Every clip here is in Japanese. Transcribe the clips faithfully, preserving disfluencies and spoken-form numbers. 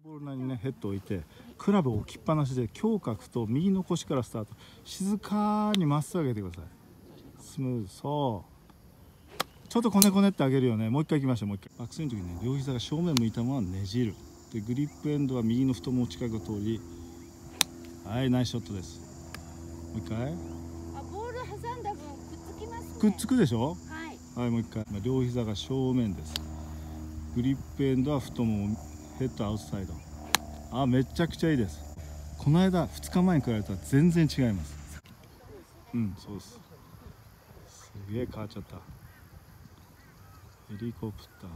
ボールなりにねヘッドを置いてクラブを置きっぱなしで胸郭と右の腰からスタート。静かにまっすぐ上げてください。スムーズ。そうちょっとこねこねって上げるよね。もう一回いきましょう。もう一回バックスイングの時にね両膝が正面向いたままねじる。でグリップエンドは右の太もも近く通り。はい、ナイスショットです。もう一回。 あ、ボール挟んだ分くっつきますね。 くっつくでしょ。 はい、 はい、もう一回。両膝が正面です。グリップエンドは太もも、ヘッドアウトサイド。あ、めちゃくちゃいいです。この間ふつかまえに比べたら全然違います。うん、そうです。すげえ変わっちゃった。ヘリコプタ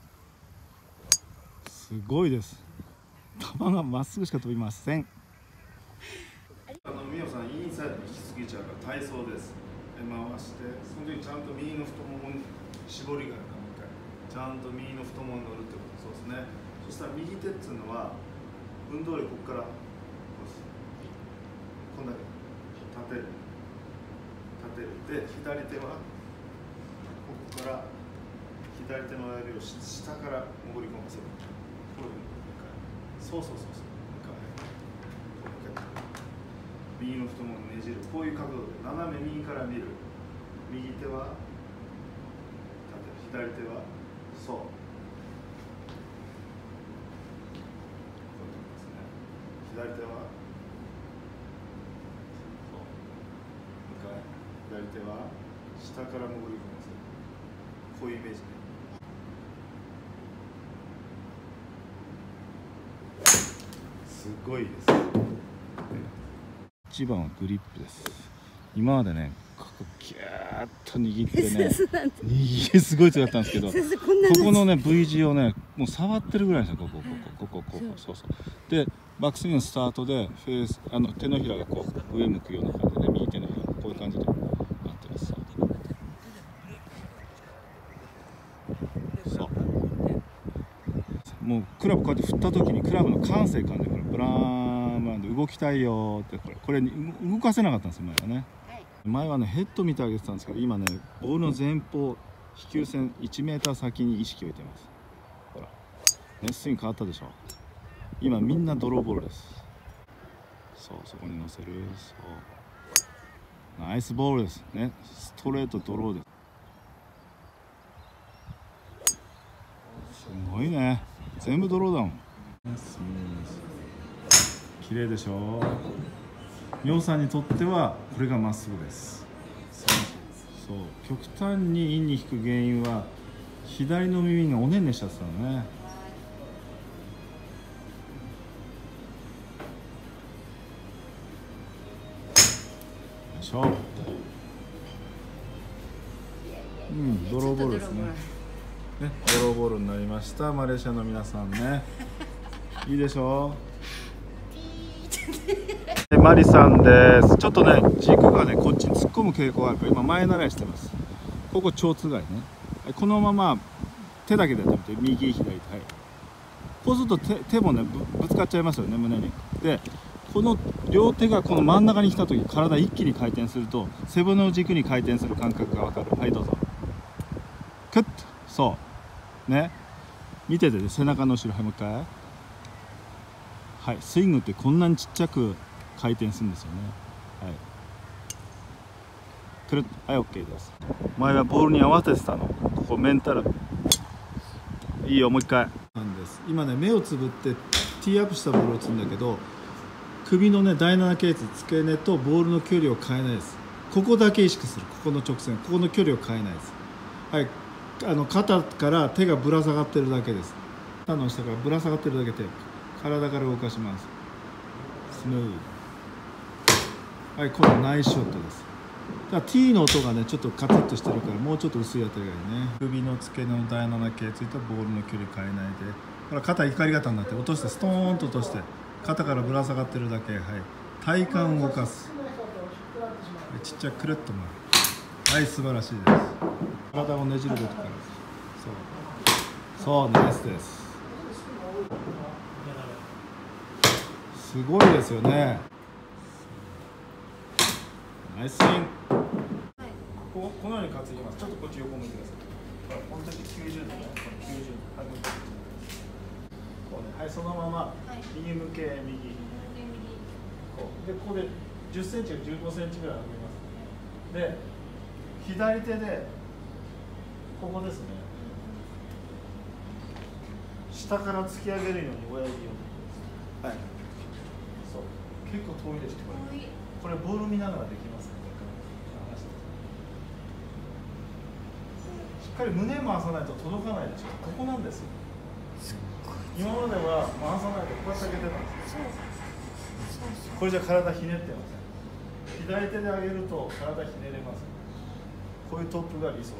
ーすごいです。球がまっすぐしか飛びません。あの美穂さんインサイドに引きすぎちゃうから体操です。回してその時ちゃんと右の太ももに絞りがあるかもう一回ちゃんと右の太ももに乗るってこと。そうですね。そしたら右手っていうのは運動量ここからこんだけ立てる立てるで左手はここから左手の親指を下から潜り込ませる。こういうそうそうそうそう。右の太ももをねじる。こういう角度で斜め右から見る。右手は立てる、左手はそうこういうことですね。左手はそう向かい、左手は下から潜り込ませる。こういうイメージね。すごいです。一番はグリップです。今までねここギューッと握ってね握りすごい強かったんですけど、ここのね V 字をねもう触ってるぐらいですよ。ここここここここそうそうでバックスイングのスタートでフェースあの手のひらがこう上向くような感じで右手のひらこういう感じでなってます。そうもうクラブこうやって振った時にクラブの感性感じるからブラーンブラーンで動きたいよってこれこれ動かせなかったんですよ前はね。前はねヘッド見てあげてたんですけど今ねボールの前方飛球線いちメーター先に意識を置いてます。ほらねスイング変わったでしょ。今みんなドローボールです。そうそこに乗せる。そうナイスボールですね。ストレートドローです。すごいね全部ドローだもん。綺麗でしょ。美穂さんにとってはこれがまっすぐです。そう極端にインに引く原因は左の耳がおねんねしちゃってたのね。よいしょ。うんドローボールですね。ねドローボールになりました。マレーシアの皆さんねいいでしょう。マリさんです。ちょっとね軸がねこっちに突っ込む傾向があるから今前習いしてます。ここ蝶つがいね。このまま手だけでやってみて右左はい。こうすると 手, 手もね ぶ, ぶつかっちゃいますよね胸に。でこの両手がこの真ん中に来た時体一気に回転すると背骨の軸に回転する感覚が分かる。はいどうぞ。クッとそうね見ててね背中の後ろはいもう一回。はいスイングってこんなにちっちゃく回転するんですよね。はいくるっはい OK です。前はボールに合わせてたの。ここメンタルいいよもう一回なんです。今ね目をつぶってティーアップしたボールを打つんだけど首のねだいななけい椎付け根とボールの距離を変えないです。ここだけ意識する。ここの直線ここの距離を変えないです。はいあの肩から手がぶら下がってるだけです。肩の下からぶら下がってるだけで体から動かします。スムーズ。はい、今度はナイスショットです。だから T の音がねちょっとカチッとしてるからもうちょっと薄いあたりがいいね。首の付け根のだいななけい椎とボールの距離変えないでほら肩怒り型になって落としてストーンと落として肩からぶら下がってるだけ。はい体幹を動かす。ちっちゃくくるっと回る。はい素晴らしいです。体をねじることからそうそうナイスです。すごいですよね。ナイススイング。ここのように担ぎます。ちょっとこっち横向いてください。この時きゅうじゅうどね。きゅうじゅうど。はい、もう一回。 こうね、はい、そのまま右向け、右。こうで、ここでじゅっセンチかじゅうごセンチぐらい上げます。で、左手でここですね。下から突き上げるように親指を。はい。そう。結構遠いですこれ。これボール見ながらできますね。しっかり胸回さないと届かないでしょ。ここなんですよ。今までは回さないでこうやって上げてたんですよ。これじゃ体ひねってません。左手で上げると体ひねれます。こういうトップが理想です。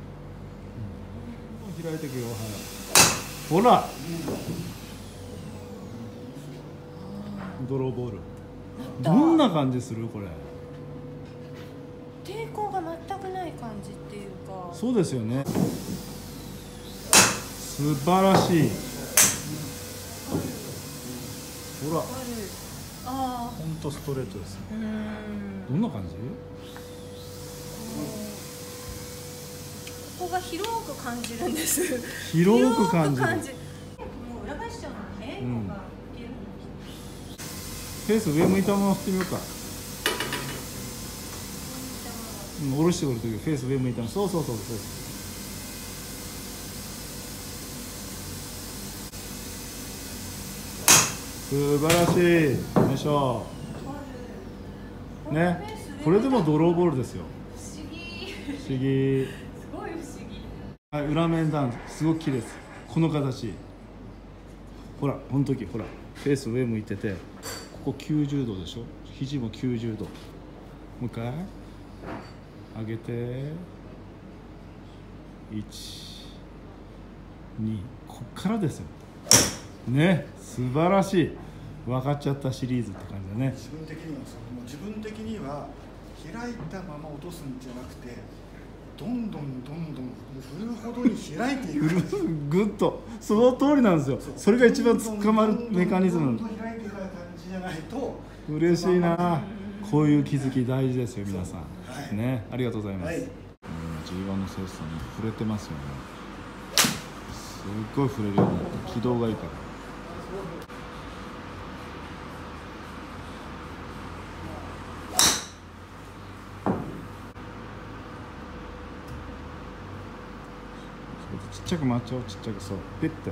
開いていくよ。はい。ほら。ドローボール。どんな感じするこれ。 抵抗が全くない感じっていうか。 そうですよね。素晴らしい。ほら。 ああ。 本当ストレートです。 うん。 どんな感じ？ ここが広く感じるんです。 広く感じる。もう裏返しちゃうのね。うん、フェース上向いたまま振ってみようか。うん、下ろしてくるときフェース上向いたまま。そうそうそうそう。素晴らしい。よいしょ。ね、これでもドローボールですよ。 不思議。 不思議。 すごい不思議。 はい、裏面ダウン、すごく綺麗です。この形。ほら、この時、ほら、フェース上向いてて、ここきゅうじゅうどでしょ。肘もきゅうじゅうど。もう一回。上げて。いち、に、こっからですよ。ね、素晴らしい。分かっちゃったシリーズって感じだね。 自分的にはそのもう自分的には開いたまま落とすんじゃなくて、どんどんどんどん振るほどに開いていく。 ぐっとその通りなんですよ。それが一番捕まるメカニズム。 どんどん開いていく感じじゃないと。 嬉しいな。こういう気づき大事ですよ皆さん。はい、ね、ありがとうございます。はい、ジーワン のセンサーに触れてますよね。すっごい触れるようになって軌道がいいから。ちっちゃく回っちゃおう。ちっちゃく、そうピッて、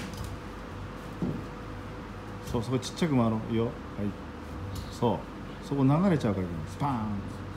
そうそこちっちゃく回ろうよ。はい、そうそこ流れちゃうからスパーン。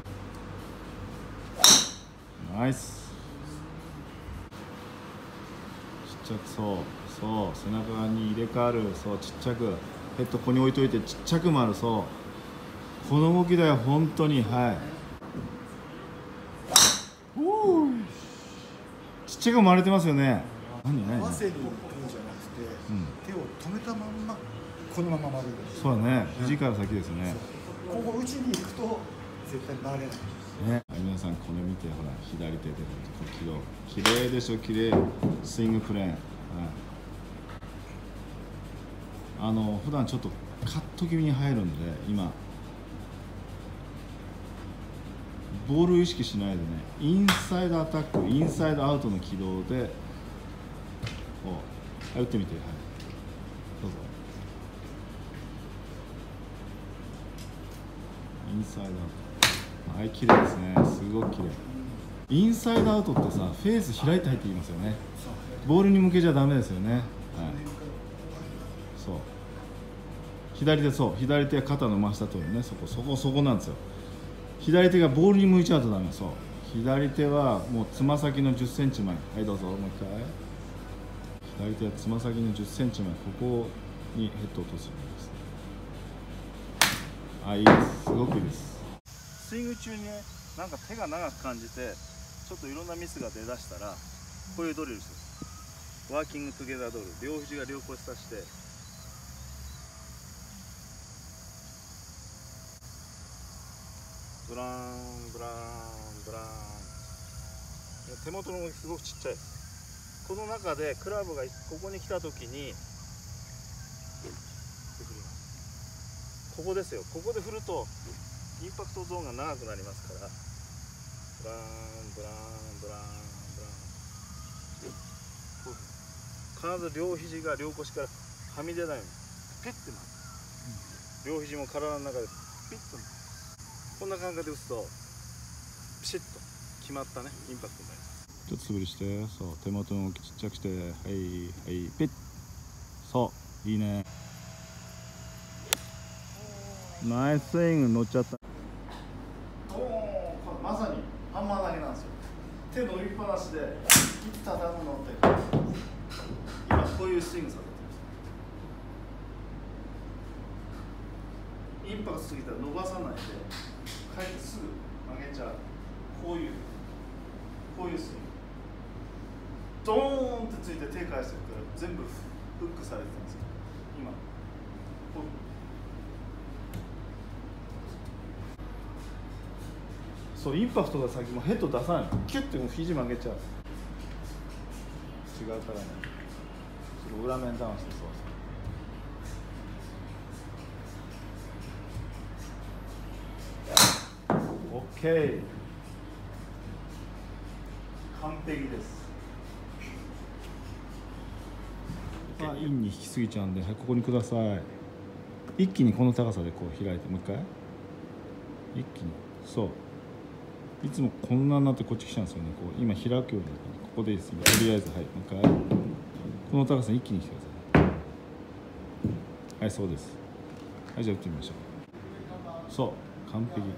ナイス。ちっちゃく、そうそう背中に入れ替わる。そうちっちゃくヘッドここに置いといてちっちゃく回る。そうこの動きだよ本当に。はい、ちっちゃく回れてますよね。何何合わせに行くんじゃなくて、うん、手を止めたまんまこのまま回る。 そうだね、肘から先ですね。 ここ打ちに行くと絶対回れない。 ね、皆さんこれ見て、ほら左手で軌道綺麗でしょ。綺麗スイングプレーン、はい、あの普段ちょっとカット気味に入るんで、今ボールを意識しないでね、インサイドアタック、インサイドアウトの軌道でこう、はい、打ってみて。はい、どうぞ。インサイドアウト、はい、綺麗ですね。すごく綺麗。インサイドアウトってさ、フェース開いて入っていきますよね。ボールに向けちゃダメですよね。はい、そう左手、そう左手は肩の真下とるね。そこそこそこなんですよ。左手がボールに向いちゃうとダメ。そう左手はもうつま先のじゅっセンチまえ。はい、どうぞ。もう一回。左手はつま先のじゅっセンチまえ、ここにヘッドを落とすんです。あ、いいです。すごくいいです。スイング中にね、なんか手が長く感じてちょっといろんなミスが出だしたら、こういうドリルです。ワーキングトゥゲザードリル。両肘が両腰さしてブラーンブラーンブラーン。手元の動きすごくちっちゃいです。この中でクラブがここに来た時にここですよ。ここで振るとインパクトゾーンが長くなりますから、ブラーンブラーンブラーンブラーン、必ず両肘が両腰からはみ出ないようにピッて回る、両肘も体の中でピッとこんな感覚で打つとピシッと決まったねインパクトになります。ちょっと素振りして、そう手元の動きちっちゃくして、はいはいピッ、そういいね、ナイススイング、乗っちゃった。ドーン、これまさにハンマー投げなんですよ。手伸びっぱなしでいつ畳むのって今こういうスイングされてる。インパクトすぎたら伸ばさないで帰ってすぐ曲げちゃう。こういうこういうスイング、ドーンってついて手返してるから全部フックされてたんですよ今。こうそうインパクトが先もヘッド出さないの、キュッてもう肘曲げちゃう。違うからね、それ裏面ダウンして、そうそう、オッケー、完璧です。あ、インに引きすぎちゃうんで、はい、ここにください。一気にこの高さでこう開いて、もう一回一気に、そういつもこんなになってこっち来ちゃうんですよね。こう今開くように、ここでいいです。今とりあえず、はい、もう一回この高さに一気に来てください。はい、そうです。はい、じゃあ打ってみましょう。そう完璧、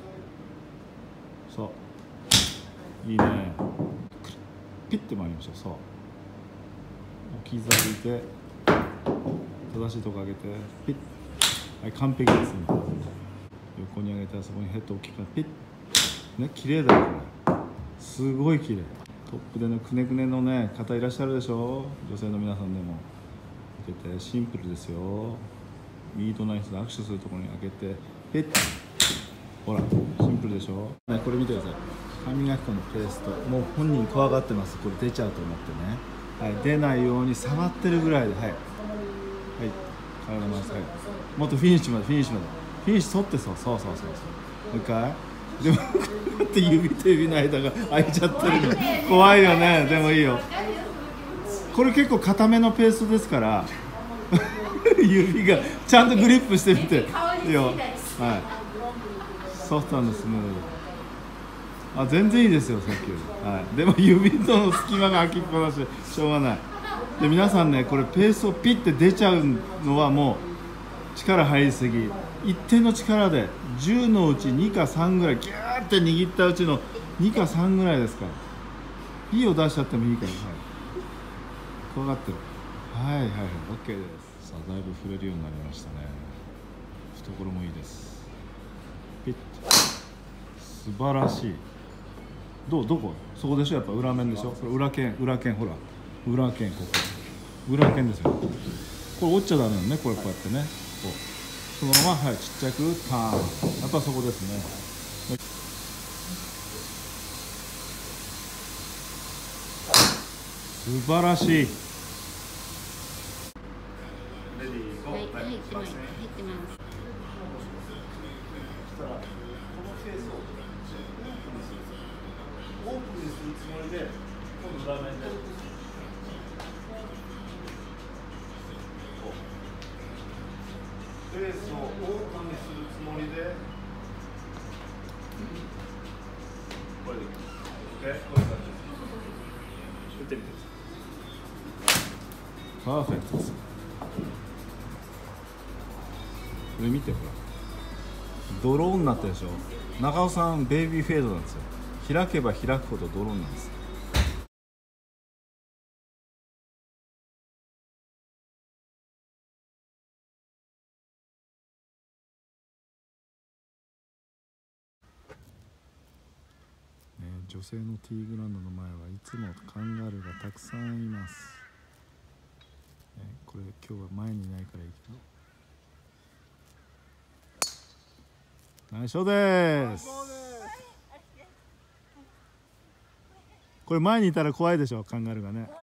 そういいね、ピッて回りましょう。そう置き去りで正しいとこ上げてピッ、はい、完璧ですね。横に上げて、そこにヘッド大きくピッね、綺麗だよこれ、すごい綺麗。トップでのくねくねのね方いらっしゃるでしょ、女性の皆さんでも。見ててシンプルですよ。ミートナイスで握手するところに開けてピッ、ほらシンプルでしょ、ね、これ見てください。歯磨き粉のペースト、もう本人怖がってます。これ出ちゃうと思ってね、はい、出ないように触ってるぐらいで、はいはい、体回す、はい、もっとフィニッシュまで、フィニッシュまで、フィニッシュ取って、そうそうそうそうそう、もう一回でもこうやって指と指の間が開いちゃってるの怖いよね。でもいいよ、これ結構固めのペーストですから指がちゃんとグリップしてみていいよ、はい、ソフト&スムーズ、あ全然いいですよさっきより、はい、でも指との隙間が開きっぱなしでしょうがない。で皆さんね、これペーストピッて出ちゃうのはもう力入りすぎ、一定の力でじゅうのうちにかさんぐらいギューって握ったうちのにかさんぐらいですから、P を出しちゃってもいいから、はい、怖がってる、はいはいはい OK です。さあだいぶ振れるようになりましたね。懐もいいです。ピッと素晴らしい。どうどこそこでしょ、やっぱ裏面でしょ、それ裏剣裏剣、ほら裏剣、ここ裏剣ですよ。これ折っちゃダメなのね、これこうやってね、こうそのまま、はい、ちっちゃくターン、やっぱそこですね。素晴らしい。レディーゴー、はい、入ってます。入ってます。そしたらこのフェースをオープンにするつもりで、今度裏面でこうフェースをオープンにするつもりでこれでいきます。オッケー、こういう感じです。打ってみてください。パーフェクトです。これ見て、ほらドローになったでしょ。長尾さんベイビーフェードなんですよ。開けば開くほどドローなんです。ね、女性のティーグラウンドの前はいつもカンガルーがたくさんいます。ね、これ今日は前にいないからいいけど。ナイスショーです。これ前にいたら怖いでしょ、カンガルーがね。